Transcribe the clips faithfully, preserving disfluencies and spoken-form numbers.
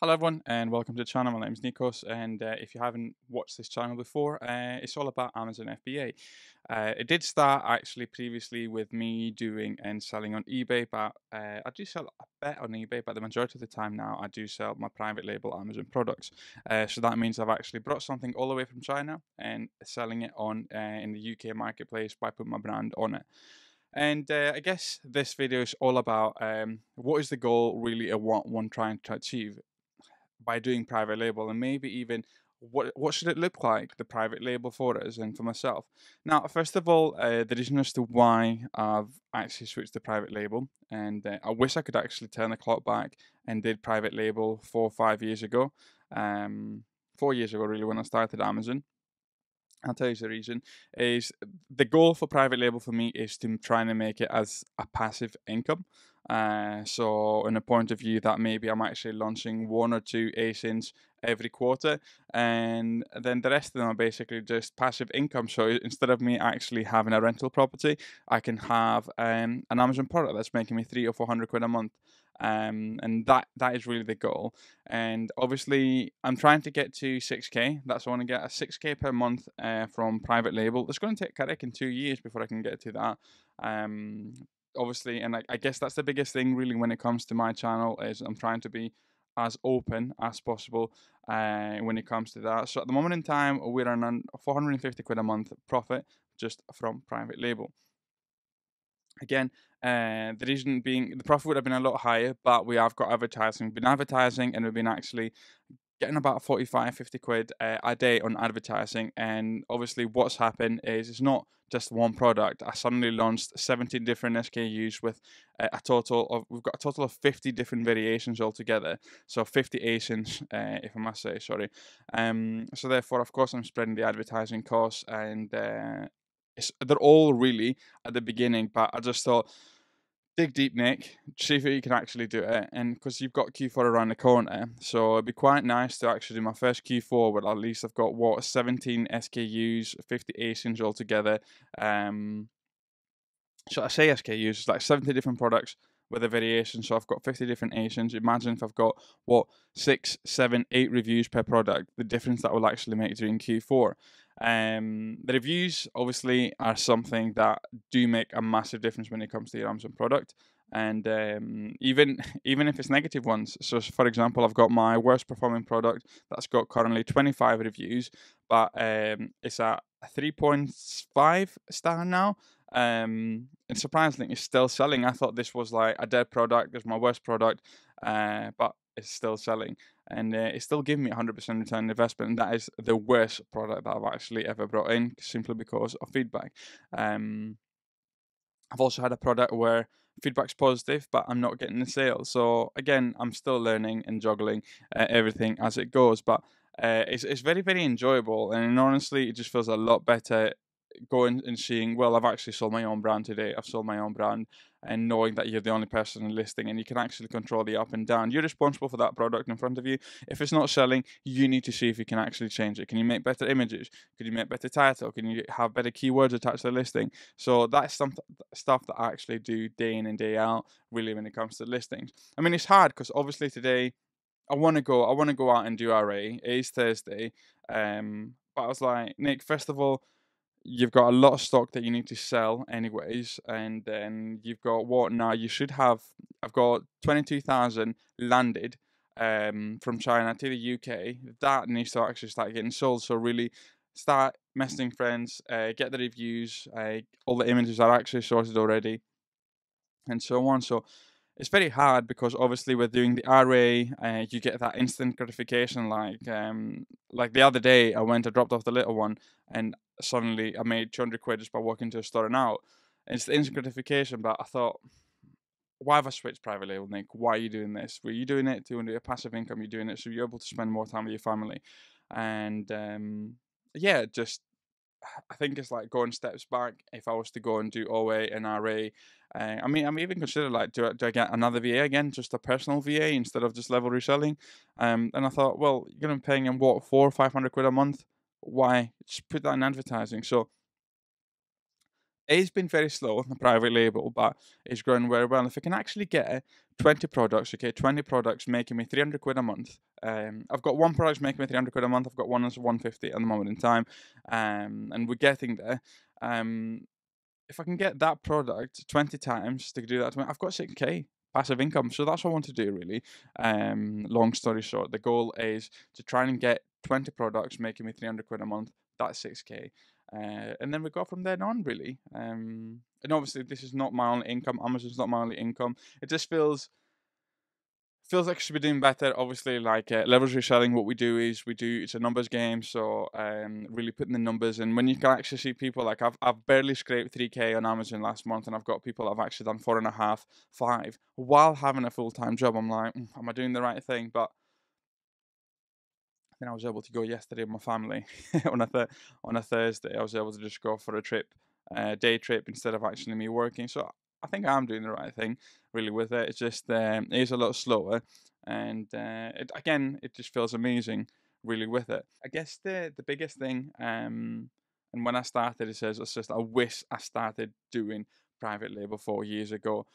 Hello everyone and welcome to the channel. My name is Nikos, and uh, if you haven't watched this channel before, uh, it's all about Amazon F B A. Uh, it did start actually previously with me doing and selling on eBay, but uh, I do sell a bit on eBay, but the majority of the time now I do sell my private label Amazon products. Uh, so that means I've actually brought something all the way from China and selling it on uh, in the U K marketplace by putting my brand on it. And uh, I guess this video is all about um, what is the goal really of what one trying to achieve by doing private label, and maybe even what what should it look like, the private label for us and for myself. Now, first of all, uh, the reason as to why I've actually switched to private label, and uh, I wish I could actually turn the clock back and did private label four or five years ago, um, four years ago really when I started Amazon. I'll tell you the reason is the goal for private label for me is to try and make it as a passive income. Uh, so in a point of view that maybe I'm actually launching one or two A S I Ns every quarter, and then the rest of them are basically just passive income. So instead of me actually having a rental property, I can have um, an Amazon product that's making me three or four hundred quid a month. Um, and that that is really the goal. And obviously I'm trying to get to six K. That's I want to get a six K per month uh, from private label. It's going to take, I reckon, two years before I can get to that. Um, obviously, and I, I guess that's the biggest thing really when it comes to my channel is I'm trying to be as open as possible uh, when it comes to that. So at the moment in time, we're on four hundred fifty quid a month profit just from private label. Again, uh, the reason being the profit would have been a lot higher, but we have got advertising. We've been advertising, and we've been actually getting about forty-five, fifty quid uh, a day on advertising. And obviously, what's happened is it's not just one product. I suddenly launched seventeen different S K Us with uh, a total of, we've got a total of fifty different variations altogether. So fifty A S I Ns, uh, if I must say, sorry. Um, so therefore, of course, I'm spreading the advertising costs, and uh, it's, they're all really at the beginning, but I just thought, dig deep, Nick. See if you can actually do it, and because you've got Q four around the corner, so it'd be quite nice to actually do my first Q four. But at least I've got what seventeen S K Us, fifty A S I Ns altogether. Um, so I say S K Us, it's like seventy different products with a variation. So I've got fifty different A S I Ns. Imagine if I've got what six, seven, eight reviews per product, the difference that will actually make during Q four. Um, the reviews obviously are something that do make a massive difference when it comes to your Amazon product. And um, even even if it's negative ones. So for example, I've got my worst performing product that's got currently twenty-five reviews, but um, it's a three point five star now. Um, and surprisingly, it's still selling. I thought this was like a dead product. It's my worst product, uh, but it's still selling, and uh, it's still giving me one hundred percent return on investment. And that is the worst product that I've actually ever brought in, simply because of feedback. Um, I've also had a product where feedback's positive, but I'm not getting the sale. So again, I'm still learning and juggling uh, everything as it goes. But uh, it's it's very very enjoyable, and honestly, it just feels a lot better going and seeing, well, I've actually sold my own brand today. I've sold my own brand, and knowing that you're the only person listing and you can actually control the up and down. You're responsible for that product in front of you. If it's not selling, you need to see if you can actually change it. Can you make better images? Can you make better title? Can you have better keywords attached to the listing? So that's some stuff that I actually do day in and day out, really, when it comes to listings. I mean, it's hard because obviously today I want to go. I want to go out and do R A. It is Thursday, um, but I was like, Nick, first of all, you've got a lot of stock that you need to sell anyways, and then you've got what now? You should have. I've got twenty-two thousand landed um, from China to the U K. That needs to actually start getting sold. So really, start messaging friends, uh, get the reviews. Uh, all the images are actually sorted already, and so on. So it's very hard because obviously we're doing the R A, uh, you get that instant gratification. Like um, like the other day, I went, I dropped off the little one, and suddenly I made two hundred quid just by walking to a store and out. And it's the instant gratification, but I thought, why have I switched private label, Nick? Why are you doing this? Were you doing it to do a passive income? You're doing it so you're able to spend more time with your family, and um, yeah, just I think it's like going steps back. If I was to go and do O A and R A, uh, I mean, I'm even considered like, do I, do I get another V A again, just a personal V A instead of just level reselling? Um, and I thought, well, you're gonna be paying him what four or five hundred quid a month. Why just put that in advertising? So It's been very slow on the private label, but it's growing very well. If I can actually get twenty products, okay, twenty products making me three hundred quid a month. Um, I've got one product making me three hundred quid a month. I've got one that's one fifty at the moment in time, um, and we're getting there. Um, if I can get that product twenty times to do that to me, I've got six k passive income. So that's what I want to do, really. Um, long story short, the goal is to try and get twenty products making me three hundred quid a month. That's six k. Uh, and then we go from then on, really. Um, and obviously, this is not my only income. Amazon's not my only income. It just feels feels like I should be doing better. Obviously, like uh, levels reselling, what we do is we do it's a numbers game. So um, really putting the numbers in. When you can actually see people like I've I've barely scraped three k on Amazon last month, and I've got people that have actually done four and a half, five while having a full time job. I'm like, "Mm, am I doing the right thing?" But then I was able to go yesterday with my family on a th- on a Thursday. I was able to just go for a trip, uh, day trip instead of actually me working. So I think I'm doing the right thing, really, with it. It's just um, it is a lot slower, and uh, it, again, it just feels amazing, really, with it. I guess the the biggest thing, um, and when I started, it says it's just I wish I started doing private label four years ago.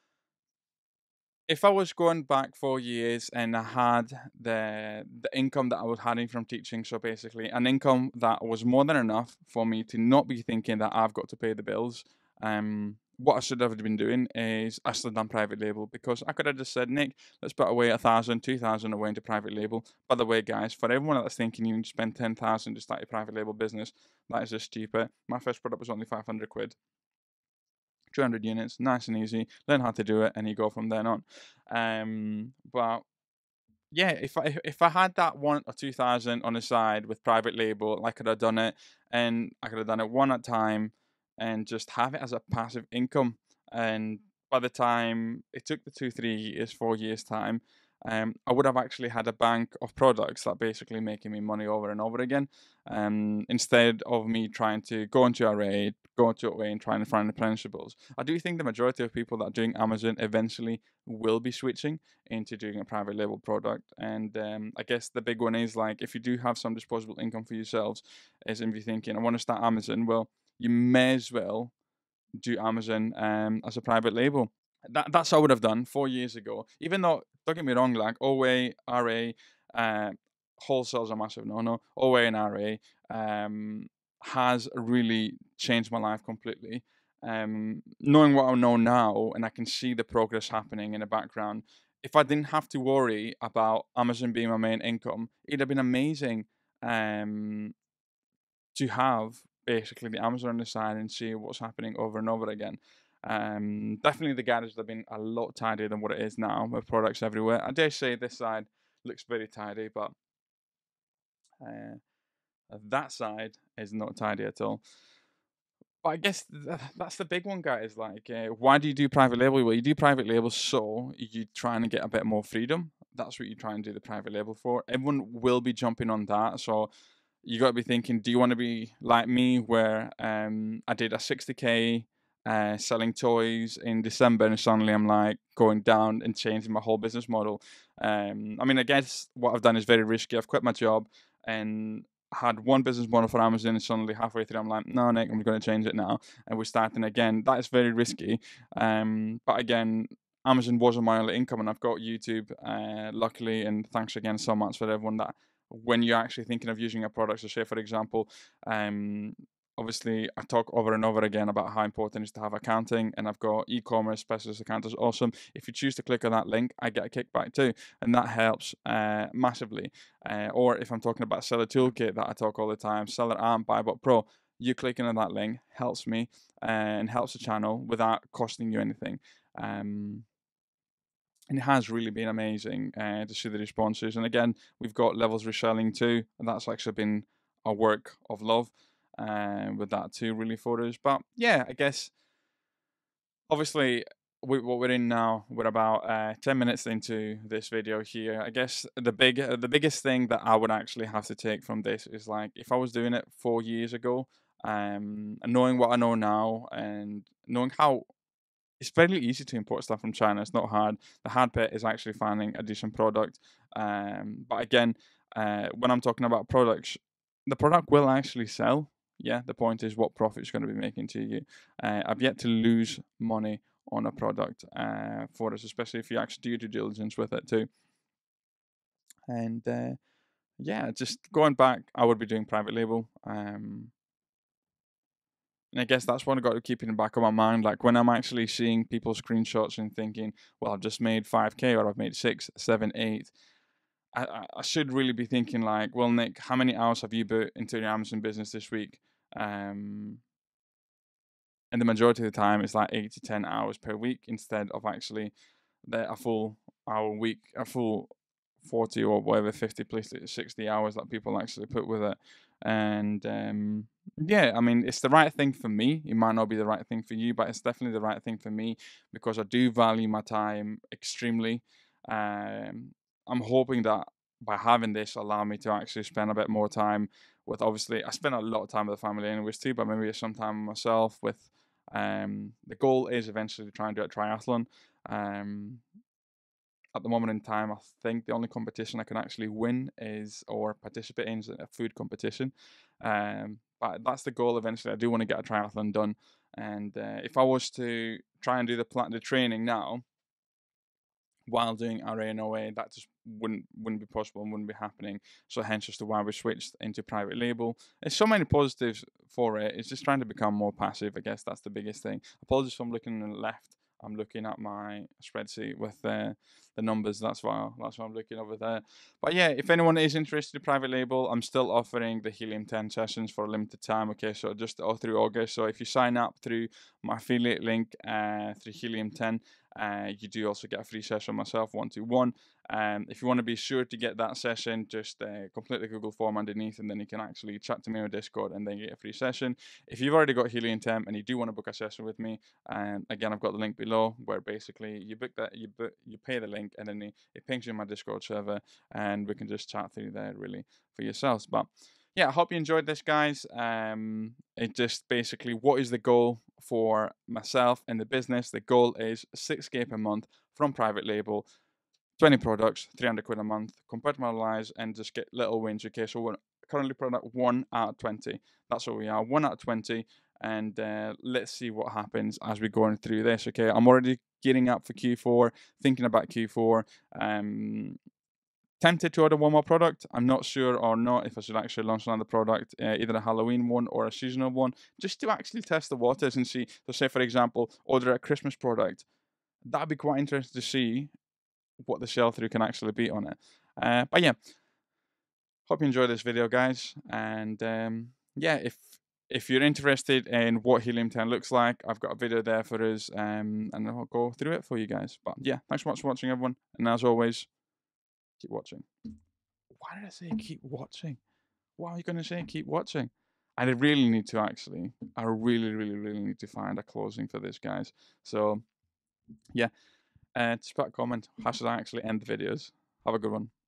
If I was going back four years and I had the the income that I was having from teaching, so basically an income that was more than enough for me to not be thinking that I've got to pay the bills, um, what I should have been doing is I should have done private label because I could have just said, Nick, let's put away a thousand, two thousand away into private label. By the way, guys, for everyone that's thinking you need to spend ten thousand to start your private label business, that is just stupid. My first product was only five hundred quid. two hundred units, nice and easy. Learn how to do it, and you go from then on. Um, but yeah, if I if I had that one or two thousand on the side with private label, I could have done it, and I could have done it one at a time, and just have it as a passive income. And by the time it took the two, three years, four years time, um, I would have actually had a bank of products that basically making me money over and over again. Um, instead of me trying to go into array, go into away and trying to find the principles. I do think the majority of people that are doing Amazon eventually will be switching into doing a private label product. And um, I guess the big one is like if you do have some disposable income for yourselves, is if you're thinking, I want to start Amazon, well, you may as well do Amazon um, as a private label. That, that's what I would have done four years ago. Even though, don't get me wrong, like O A, R A, uh, wholesale's a massive no-no. O A and R A um, has really changed my life completely. Um, knowing what I know now, and I can see the progress happening in the background. If I didn't have to worry about Amazon being my main income, it'd have been amazing um, to have basically the Amazon on the side and see what's happening over and over again. Um, definitely the garages have been a lot tidier than what it is now with products everywhere. I dare say this side looks very tidy, but uh, that side is not tidy at all. But I guess th- that's the big one, guys. Like, uh, why do you do private label? Well, you do private label so you try and get a bit more freedom. That's what you try and do the private label for. Everyone will be jumping on that. So you got to be thinking, do you want to be like me, where um, I did a sixty k uh, selling toys in December, and suddenly I'm like going down and changing my whole business model. Um, I mean, I guess what I've done is very risky. I've quit my job and had one business model for Amazon, and suddenly halfway through, I'm like, no, Nick, I'm going to change it now, and we're starting again. That is very risky. Um, but again, Amazon wasn't my only income, and I've got YouTube, uh, luckily, and thanks again so much for everyone that when you're actually thinking of using a product. So say, for example, um, obviously I talk over and over again about how important it is to have accounting, and I've got e-commerce specialist accountants. Awesome. If you choose to click on that link, I get a kickback too, and that helps uh, massively. Uh, or if I'm talking about Seller Toolkit that I talk all the time, Seller Amp, BuyBot Pro, you clicking on that link helps me and helps the channel without costing you anything. Um, and it has really been amazing uh, to see the responses. And again, we've got levels reselling too, and that's actually been a work of love uh, with that too, really for us. But yeah, I guess obviously we, what we're in now, we're about uh, ten minutes into this video here. I guess the big, uh, the biggest thing that I would actually have to take from this is like if I was doing it four years ago, um, and knowing what I know now, and knowing how it's very easy to import stuff from China. It's not hard. The hard bit is actually finding a decent product. Um, but again, uh, when I'm talking about products, the product will actually sell. Yeah, the point is what profit is going to be making to you. Uh, I've yet to lose money on a product uh, for us, especially if you actually do your due diligence with it too. And uh, yeah, just going back, I would be doing private label. Um, and I guess that's what I got to keep in the back of my mind. Like when I'm actually seeing people's screenshots and thinking, well, I've just made five K or I've made six, seven, eight. I, I should really be thinking like, well, Nick, how many hours have you put into your Amazon business this week? Um, and the majority of the time, it's like eight to ten hours per week instead of actually the, a full hour week, a full forty or whatever, fifty, plus sixty hours that people actually put with it. And um, yeah, I mean, it's the right thing for me. It might not be the right thing for you, but it's definitely the right thing for me because I do value my time extremely. Um, I'm hoping that by having this allow me to actually spend a bit more time with, obviously I spend a lot of time with the family anyways too, but maybe some time with myself. With um, the goal is eventually to try and do a triathlon. Um, at the moment in time, I think the only competition I can actually win is or participate in is a food competition. Um, but that's the goal eventually. I do want to get a triathlon done, and uh, if I was to try and do the pla- the training now while doing R A and O A, that just wouldn't wouldn't be possible and wouldn't be happening. So hence just why we switched into private label. There's so many positives for it. It's just trying to become more passive. I guess that's the biggest thing. Apologies if I'm looking on the left. I'm looking at my spreadsheet with uh, the numbers. That's why that's why I'm looking over there. But yeah, if anyone is interested in private label, I'm still offering the Helium ten sessions for a limited time. Okay, so just all through August. So if you sign up through my affiliate link uh, through Helium ten, uh, you do also get a free session myself, one to one. Um, if you want to be sure to get that session, just uh, complete the Google form underneath, and then you can actually chat to me on Discord, and then get a free session. If you've already got Helium ten and you do want to book a session with me, um, again, I've got the link below where basically you book that, you book, you pay the link, and then it, it pings you in my Discord server, and we can just chat through there really for yourselves. But yeah, I hope you enjoyed this, guys. Um, it just basically, what is the goal for myself and the business? The goal is six K per month from private label, twenty products, three hundred quid a month, compartmentalize and just get little wins. Okay, so we're currently product one out of twenty. That's what we are, one out of twenty. And uh, let's see what happens as we're going through this. Okay, I'm already getting up for Q four, thinking about Q four. Um, tempted to order one more product. I'm not sure or not if I should actually launch another product, uh, either a Halloween one or a seasonal one, just to actually test the waters and see. So, say for example, order a Christmas product. That'd be quite interesting to see what the sell through can actually be on it. Uh, but yeah, hope you enjoyed this video, guys. And um, yeah, if if you're interested in what Helium ten looks like, I've got a video there for us, um, and I'll go through it for you guys. But yeah, thanks so much for watching, everyone. And as always, keep watching. Why did I say keep watching? Why are you going to say keep watching? I really need to actually, I really, really, really need to find a closing for this, guys. So, yeah, uh, just put a comment. How should I actually end the videos? Have a good one.